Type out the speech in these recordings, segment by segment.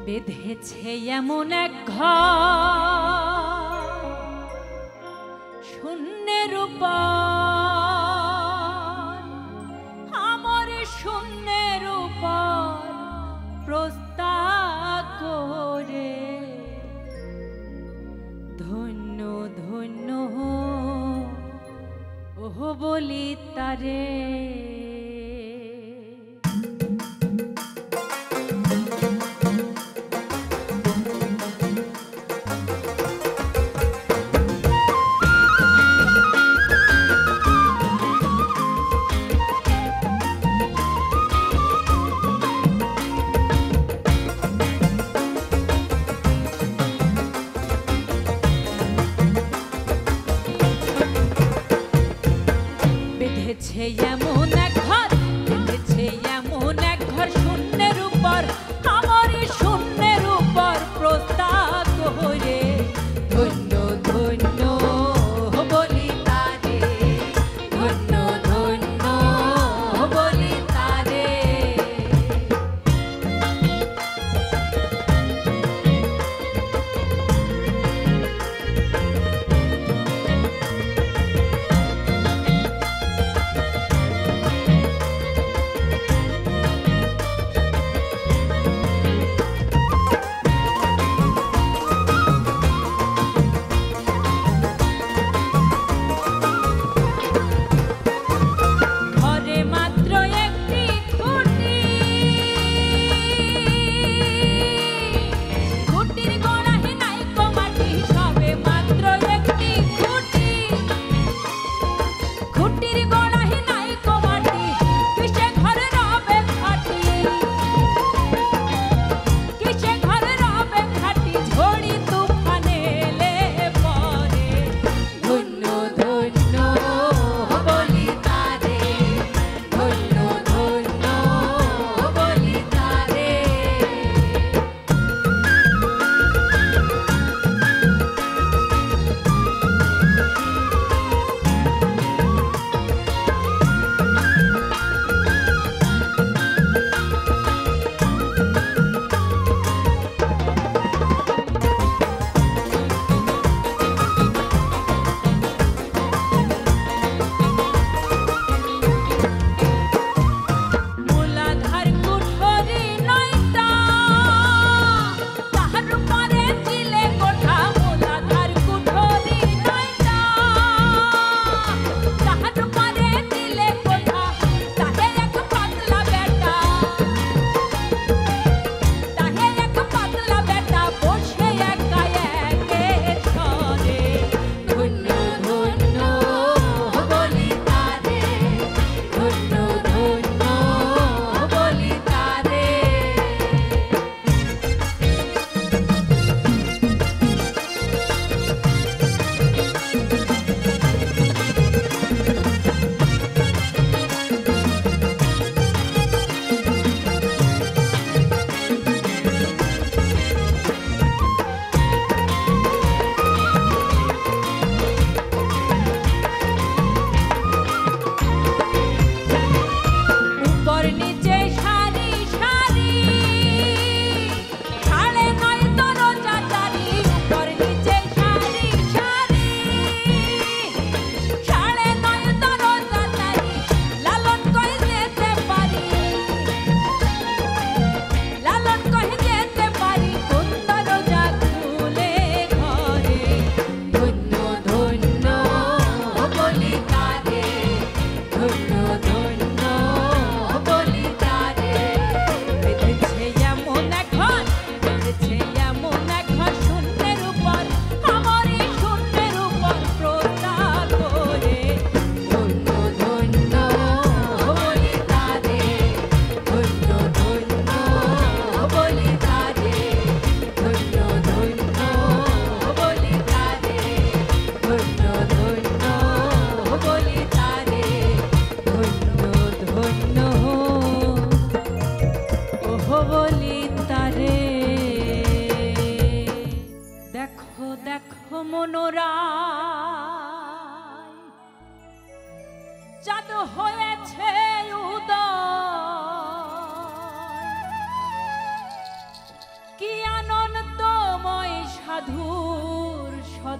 বেঁধেছে এমন এক ঘর শূন্যের উপর, আমার শূন্যের উপর প্রস্তাব করে। ধন্য ধন্য ওহ বলি তারে।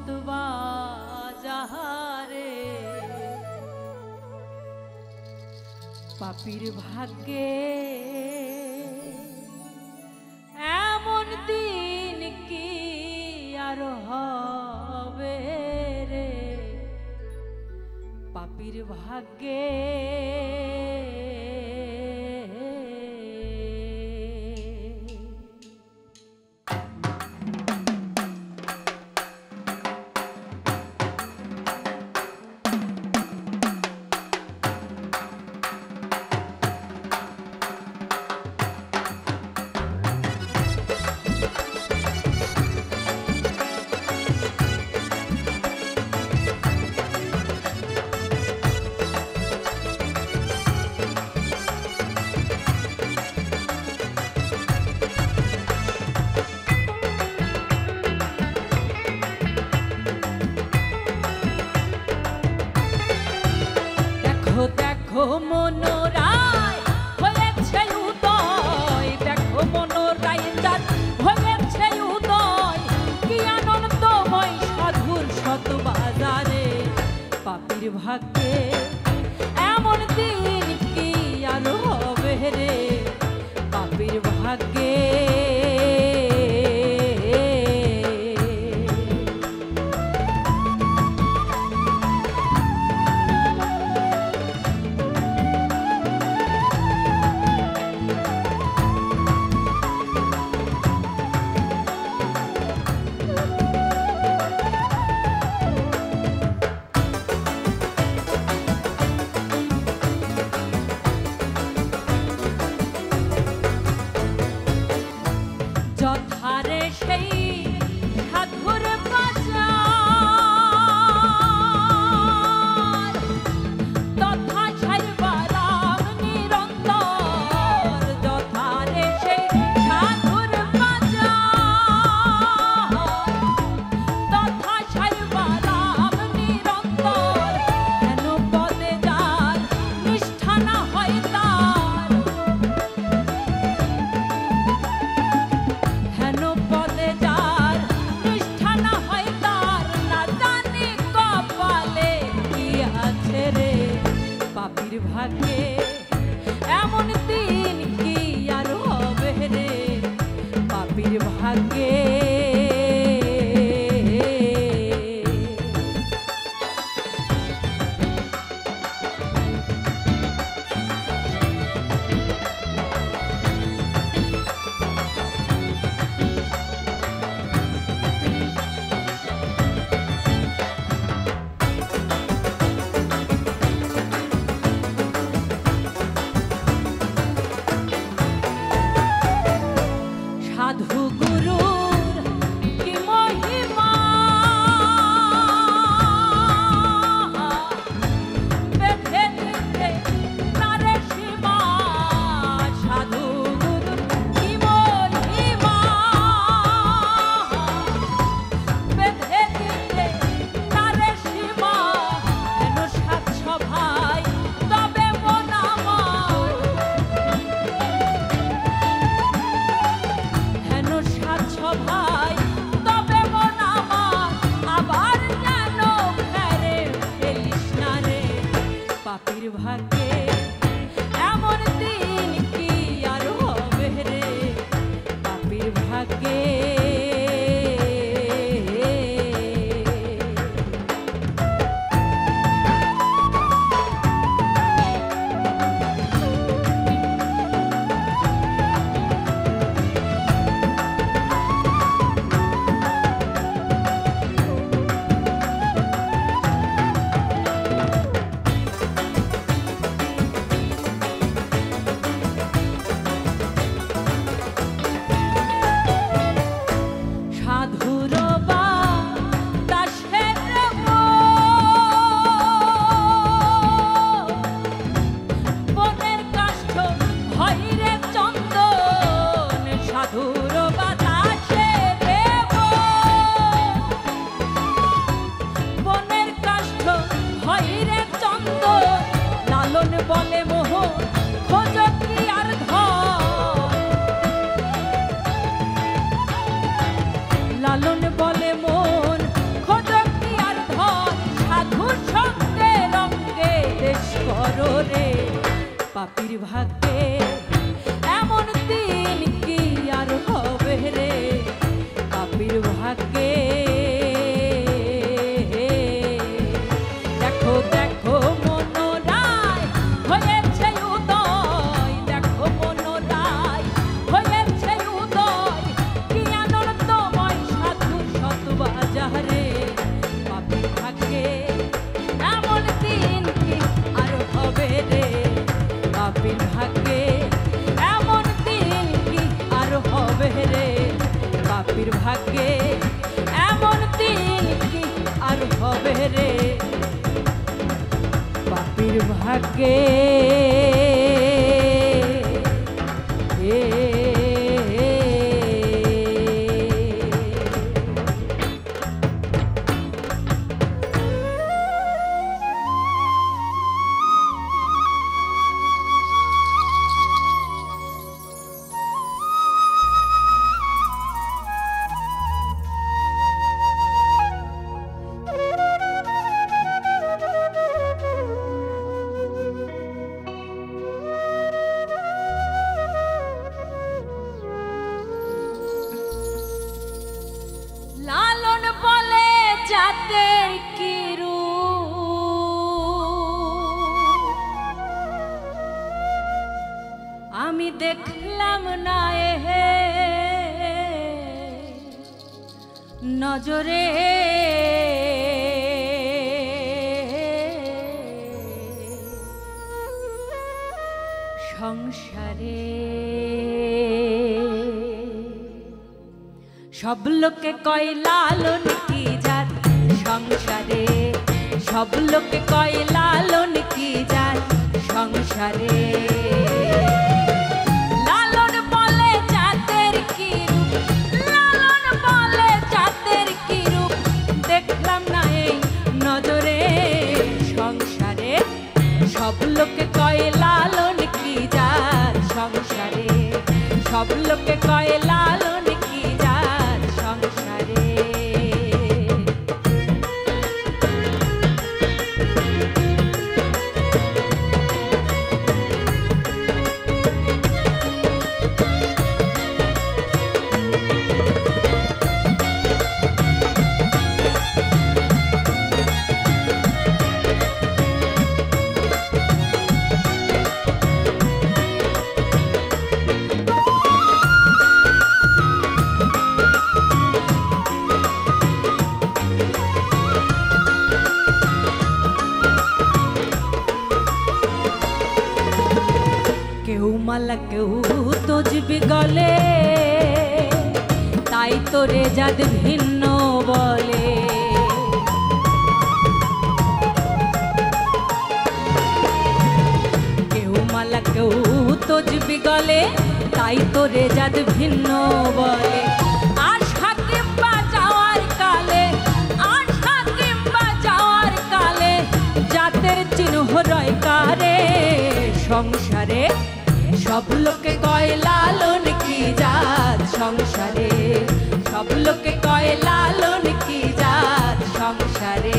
ফতবা যাহারে পাপীর ভাগ্যে এমন দিন কি আর হবে রে পাপীর ভাগ্যে দেখো মনোরায় হয়েছে উদয়, দেখো মনোরায় যার হয়েছে উদয়, কি আনন্দময় সাধুর শত বাজারে পাপীর ভাগ্যে এমন দিন কি আর হবে রে পাপীর ভাগ্যে যথারে সেই সাধুর বাজার তথা ছাড়বারাম নিরন্তর, যথারে সেই সাধুর বাজার তথা ছাড়বারাম নিরন্তর, হেন পদে যার নিষ্ঠা না হয় তার, হেন পদে যার নিষ্ঠা না হয় তার, না জানি কপালে কি আছে রে পাপীর ভাগ্যে এমন দিন কি আর হবে রে পাপীর ভাগ্যে সাধু গুরু পাপির ভাগ্যে এমন দিন কি আর হবে রে পাপির ভাগ্যে দেখো দেখো মনোরায় হয়েছে উদয় দেখো মনোরায় হয়েছে উদয় কি আনন্দময় সাধু শত বাজারে পাপির ভাগ্যে এমন দিন কি আর হবে রে পাপির ভাগ্যে এমন দিন কি আর হবে রে পাপির ভাগ্যে এমন দিন কি আর হবে রে পাপির ভাগ্যে লালন বলে জাতের কি রূপ আমি দেখলাম না এহে নজরে সংসারে সব লোকে কয় লালন কি জাত সংসারে সব লোকে কয় লালন কি জাত সংসারে লালন বলে জাতের কি রূপ লালন বলে জাতের কি রূপ দেখলাম না এই নজরে সংসারে সব লোকে কয় লালন কি জাত সংসারে সব লোকে কয় লালন কি জাত সংসারে কেউ মালা কেউ তজবি গলে তাই তোরে জাত ভিন্ন বলে কেউ মালা কেউ তজবি গলে তাই তোরে জাত ভিন্ন বলে আশা কিংবা যাওয়ার কালে আশা কিংবা যাওয়ার কালে জাতের চিহ্ন রয় কারে সংসারে সব লোকে কয় লালন কি জাত সংসারে সব লোকে কয় লালন কি জাত সংসারে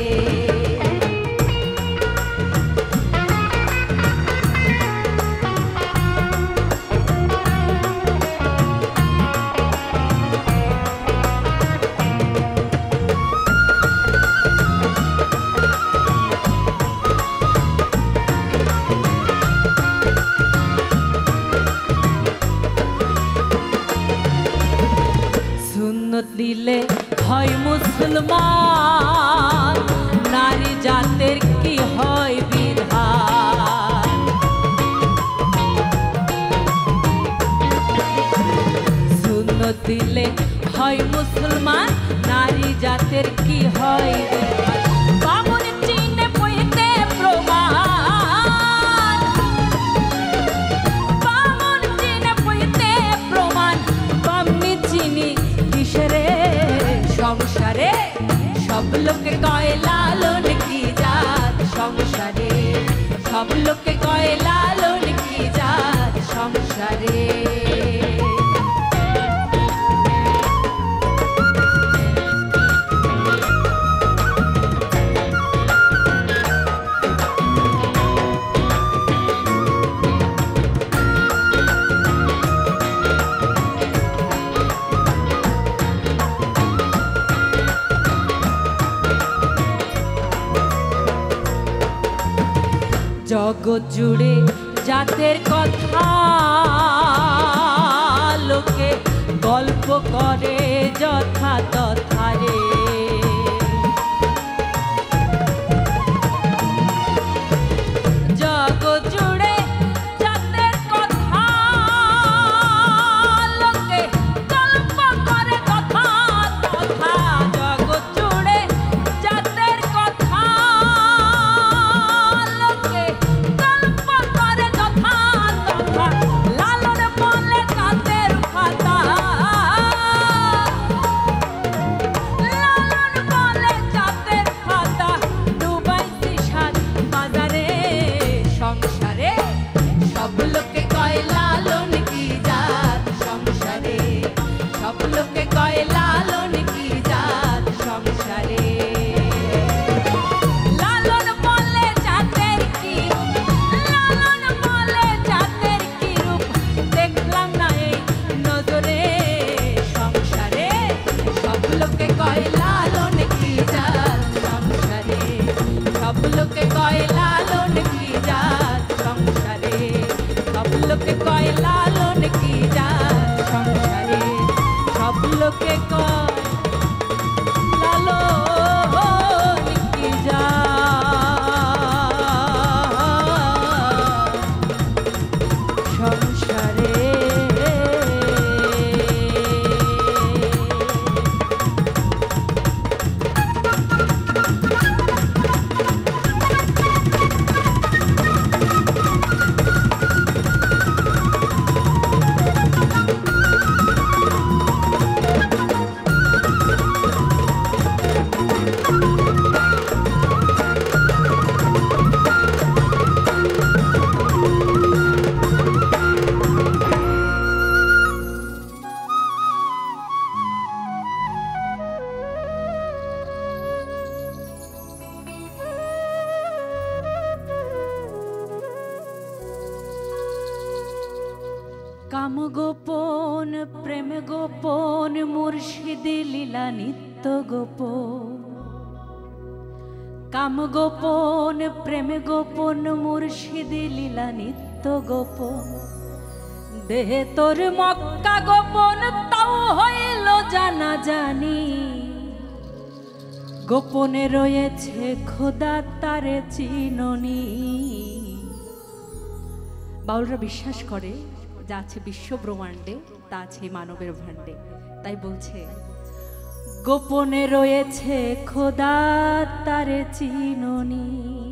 সুন্নত দিলে হয় মুসলমান নারী জাতের কি হয় বিধান সুন্নত দিলে হয় মুসলমান নারী জাতের কি হয় বিধান বামুন চিনে পইতে প্রমাণ বামুন চিনে পইতে প্রমাণ বাম্মি চিনি কিসরে সংসারে সব লোকে কয় লালন কি জাত সংসারে সব লোকে কয় লালন কি জাত সংসারে জগৎ জুড়ে জাতের কথা লোকে গল্প করে যথা তথা রে। জগৎ জুড়ে জাতের কথা লোকে গল্প করে যথা তথা। জগৎ জুড়ে জাতের কথা লোকে গল্প করে যথা তথা। লালন বলে জাতের কথা, লালন বলে জাতের কথা। ডুবাইছি সাত বাজারে সংসারে, সব লোকে কয় লালন কি জাত সংসারে, সব লোকে কয় লালন কি জাত সংসারে। লালন বলে জাতের কি রূপ, লালন বলে জাতের কি রূপ, দেখলাম না এই নজরে সংসারে। সব লোকে কয় লালন কি জাত সংসারে, সব লোকে কয় লালন কি জাত সংসারে, সব লোকে কয় লালন কি জাত সংসারে, সব লোকে কয় লালন কি জাত সংসারে। কাম গোপন প্রেম গোপন মুর্শিদি লীলা নিত্য গোপন। কাম গোপন প্রেম গোপন মুর্শিদি লীলা নিত্য গোপন। দেহে তোর মক্কা গোপন তাও হইল জানা জানি। গোপনে রয়েছে খোদা তারে চিননি। বাউলরা বিশ্বাস করে যা আছে বিশ্ব ব্রহ্মাণ্ডে তা আছে মানবের ভাণ্ডে। তাই বলছে গোপনে রয়েছে খোদা তারে চিননি।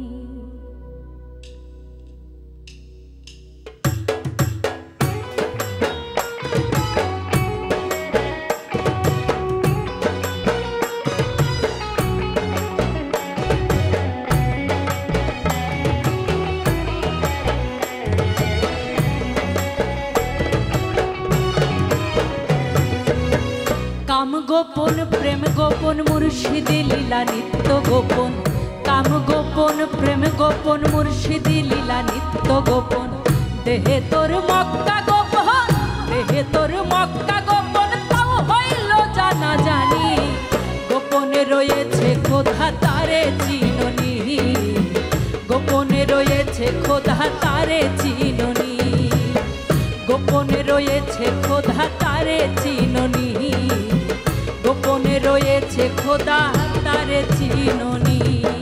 কাম গোপন প্রেম গোপন মুর্শিদি লীলা নিত্য গোপন। কাম গোপন প্রেম গোপন মুর্শিদি লীলা নিত্য গোপন। দেহে তোর মক্কা গোপন, দেহে তোর মক্কা গোপন তাও হইল জানা জানি। গোপনে রয়েছে খোদা তারে চিননি, গোপনে রয়েছে খোদা তারে চিননি। গোপনে রয়েছে খোদা তারে চিননি, গোপনে রয়েছে খোদা তারে চিননি।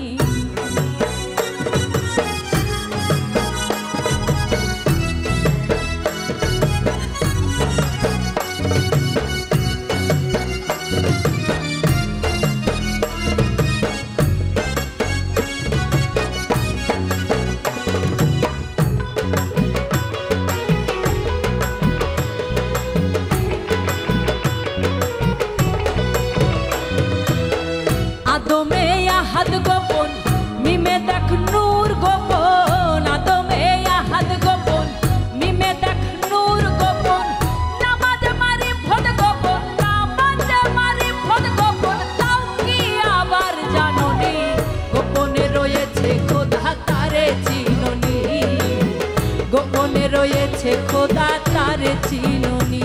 আদমে আহাদ গোপন মিমে দেখ নূর গোপন। আদমে আহাদ গোপন মিমে দেখ নূর গোপন। নামাজ মারি ফদ গোপন, নামাজ মারি ফদ গোপন তাও কি আবার জাননি। গোপনে রয়েছে খোদা তারে চিননি, গোপনে রয়েছে খোদা তারে চিননি।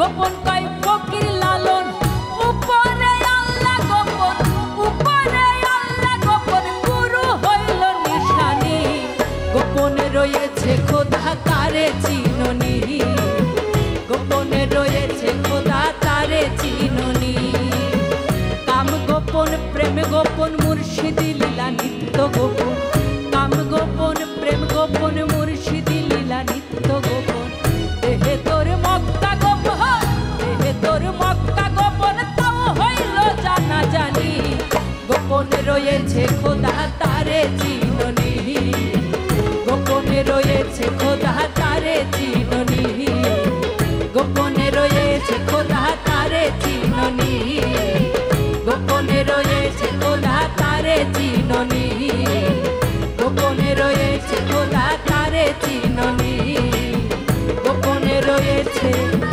গোপন কয় ফকির লালন উপরে আল্লাহ গোপন উপরে আল্লাহ গোপন গুরু হইল নিশানি গোপনে রয়েছে খোদা তারে চিননি গোপনে রয়েছে খোদা তারে চিননি কাম গোপন প্রেম গোপন মুর্শিদি লীলা নিত্য গোপন কাম গোপন প্রেম গোপন মুর্শিদি লীলা নিত্য গোপন দেহে তোর মক্কা গোপন দেহে তোর মক্কা গোপন তাও হইল জানা জানি গোপনে রয়েছে খোদা তারে চিননি গোপনে রয়েছে খোদা তারে চিননি গোপনে রয়েছে খোদা তারে চিননি গোপনে রয়েছে খোদা তারে চিননি গোপনে রয়েছে খোদা তারে চিননি গোপনে রয়েছে